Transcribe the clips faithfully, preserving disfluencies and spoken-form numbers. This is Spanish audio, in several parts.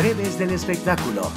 breves del espectáculo.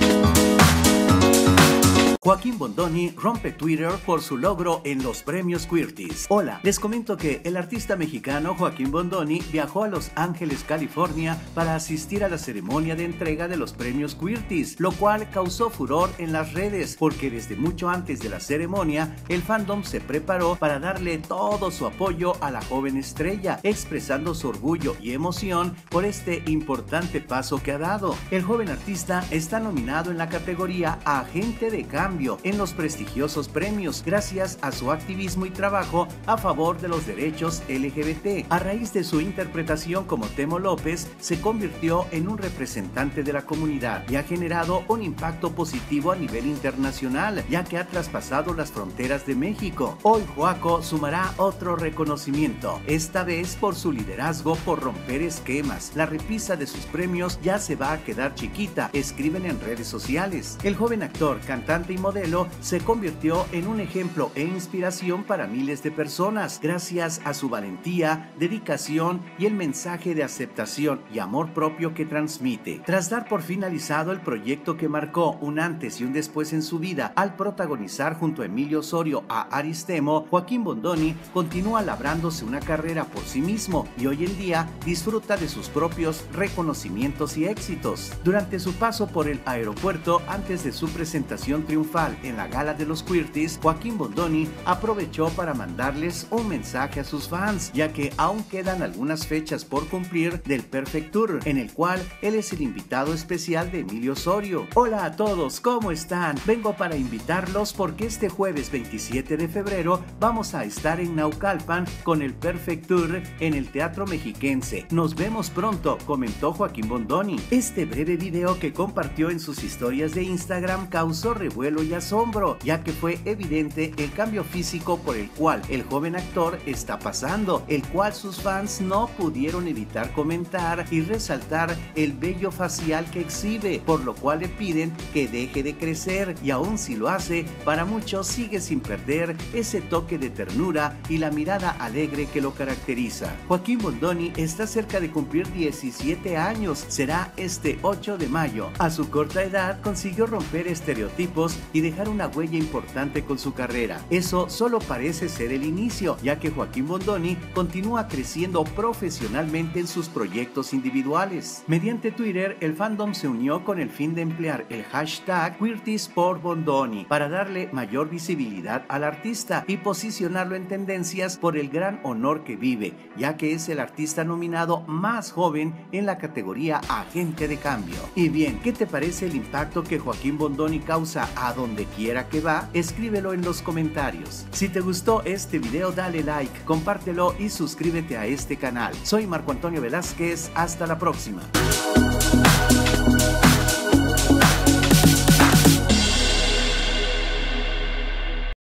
Joaquín Bondoni rompe Twitter por su logro en los premios Queerties. Hola, les comento que el artista mexicano Joaquín Bondoni viajó a Los Ángeles, California para asistir a la ceremonia de entrega de los premios Queerties, lo cual causó furor en las redes porque desde mucho antes de la ceremonia el fandom se preparó para darle todo su apoyo a la joven estrella, expresando su orgullo y emoción por este importante paso que ha dado. El joven artista está nominado en la categoría Agente de Cambio en los prestigiosos premios gracias a su activismo y trabajo a favor de los derechos L G B T. A raíz de su interpretación como Temo López, se convirtió en un representante de la comunidad y ha generado un impacto positivo a nivel internacional, ya que ha traspasado las fronteras de México. Hoy Joaco sumará otro reconocimiento, esta vez por su liderazgo por romper esquemas. La repisa de sus premios ya se va a quedar chiquita, escriben en redes sociales. El joven actor, cantante y modelo se convirtió en un ejemplo e inspiración para miles de personas gracias a su valentía, dedicación y el mensaje de aceptación y amor propio que transmite. Tras dar por finalizado el proyecto que marcó un antes y un después en su vida al protagonizar junto a Emilio Osorio a Aristemo, Joaquín Bondoni continúa labrándose una carrera por sí mismo y hoy en día disfruta de sus propios reconocimientos y éxitos. Durante su paso por el aeropuerto antes de su presentación triunfal en la gala de los Queerties, Joaquín Bondoni aprovechó para mandarles un mensaje a sus fans, ya que aún quedan algunas fechas por cumplir del Perfect Tour, en el cual él es el invitado especial de Emilio Osorio. Hola a todos, ¿cómo están? Vengo para invitarlos porque este jueves veintisiete de febrero vamos a estar en Naucalpan con el Perfect Tour en el Teatro Mexiquense. Nos vemos pronto, comentó Joaquín Bondoni. Este breve video que compartió en sus historias de Instagram causó revuelo y asombro, ya que fue evidente el cambio físico por el cual el joven actor está pasando, el cual sus fans no pudieron evitar comentar y resaltar el vello facial que exhibe, por lo cual le piden que deje de crecer, y aun si lo hace, para muchos sigue sin perder ese toque de ternura y la mirada alegre que lo caracteriza. Joaquín Bondoni está cerca de cumplir diecisiete años, será este ocho de mayo. A su corta edad consiguió romper estereotipos y dejar una huella importante con su carrera. Eso solo parece ser el inicio, ya que Joaquín Bondoni continúa creciendo profesionalmente en sus proyectos individuales. Mediante Twitter, el fandom se unió con el fin de emplear el hashtag Queerties por Bondoni para darle mayor visibilidad al artista y posicionarlo en tendencias por el gran honor que vive, ya que es el artista nominado más joven en la categoría Agente de Cambio. Y bien, ¿qué te parece el impacto que Joaquín Bondoni causa a donde quiera que va? Escríbelo en los comentarios. Si te gustó este video, dale like, compártelo y suscríbete a este canal. Soy Marco Antonio Velázquez, hasta la próxima.